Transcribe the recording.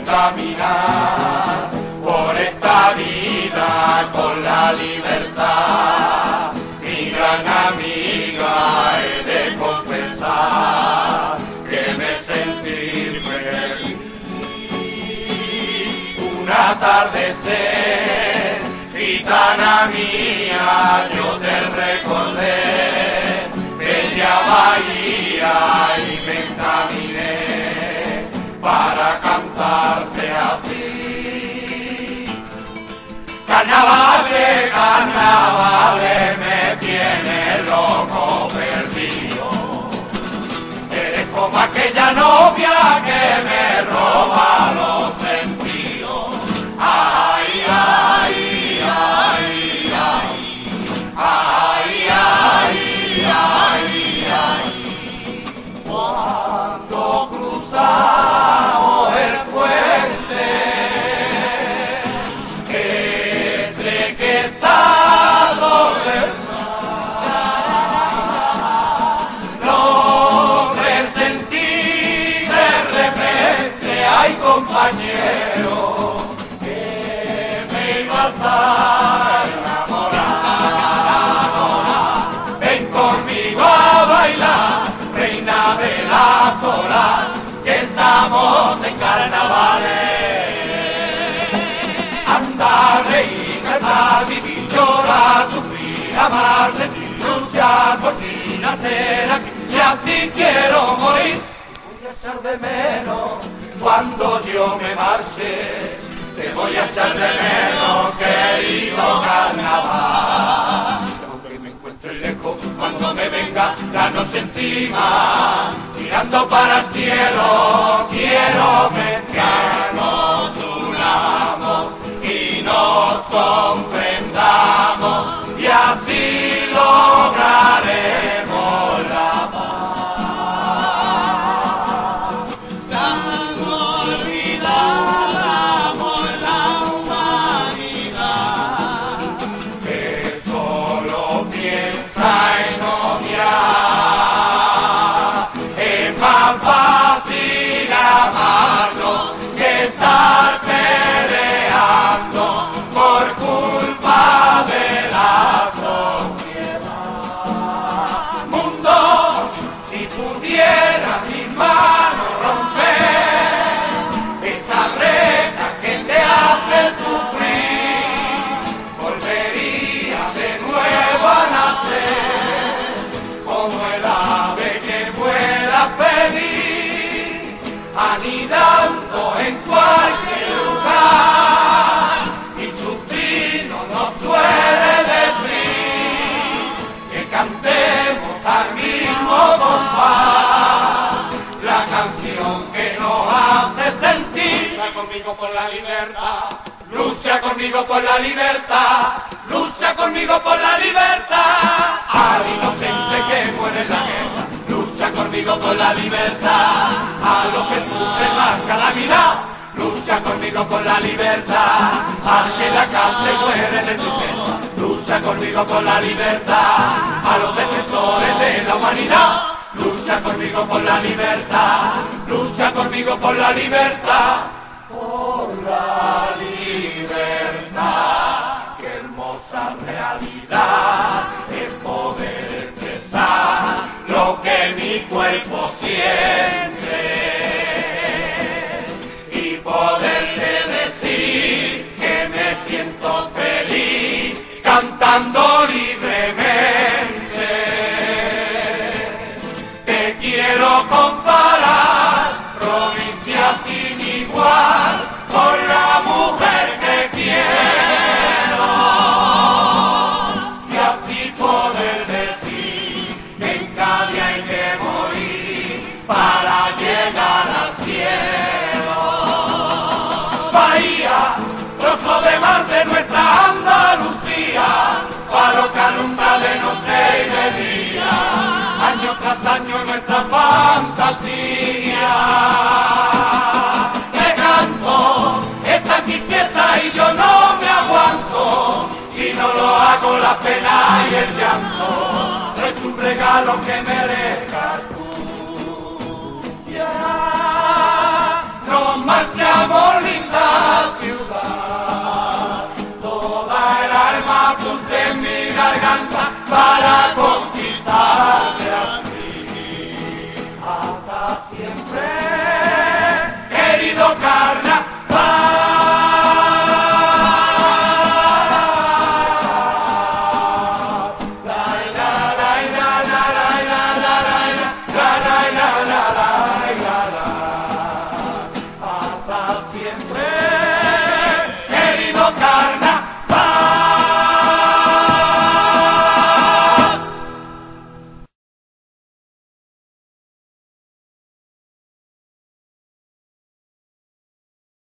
caminar por esta vida con la libertad. Mi gran amiga, he de confesar que me sentí feliz. Un atardecer, gitana mía, yo te recordé, bella bahía, y me encaminé para cantarte así. Carnavales, carnavales, me tiene loco perdido. Eres como aquella novia que me roba los sentidos. Ay, ay, ay, ay, ay, ay, ay, ay. Cuando cruzamos el puente, ese que está sobre el mar, lo presentí de repente, ay compañero, que me ibas a enamorar. Ven conmigo a bailar, reina de las olas, que estamos en carnavales. Andar, reír, cantar, vivir, llorar, sufrir, amar, sentir, luchar por ti, nacer aquí, y así quiero morir. Voy a echar de menos cuando yo me marche, te voy a echar de menos, querido carnaval. Aunque me encuentre lejos, cuando me venga la noche encima, mirando para el cielo, quiero pensar nos unamos y nos comprendamos, y así lograremos la paz. Tan olvidada por la humanidad, que solo piensa en odiar. Es más fácil amarnos que estar peleando por culpa de la sociedad. Mundo, si pudiera mis manos romper esa reja que te hace sufrir, volvería de nuevo a nacer como el ave que vuela feliz, anidando en cualquier lugar, y su trino nos suele decir que cantemos al mismo compás la canción que nos hace sentir. Lucha conmigo por la libertad, lucha conmigo por la libertad, lucha conmigo por la libertad. Al inocente que muere en la guerra, lucha conmigo por la libertad. A los que sufren más calamidad, lucha conmigo por la libertad. Al que en la cárcel muere de tristeza, lucha conmigo por la libertad. A los defensores de la humanidad, lucha conmigo por la libertad. Lucha conmigo por la libertad. Por la libertad, qué hermosa realidad es poder expresar lo que mi cuerpo siente y poderle decir que me siento feliz cantando libremente. Te quiero comparar, provincia sin igual, con la mujer que quiero, y así poder decir que en cada día hay que morir para llegar al cielo. Bahía, trozo de mar de nuestra Andalucía, faro que alumbra de noche y de día, año tras año nuestra fantasía. Te canto, esta es mi fiesta y yo no me aguanto, si no lo hago la pena y el llanto es un regalo que merezcas tú. Ya no más marchamos, linda ciudad. Toda el alma puse en mi garganta para conquistarte así. Hasta siempre, querido carnaval. Hasta siempre.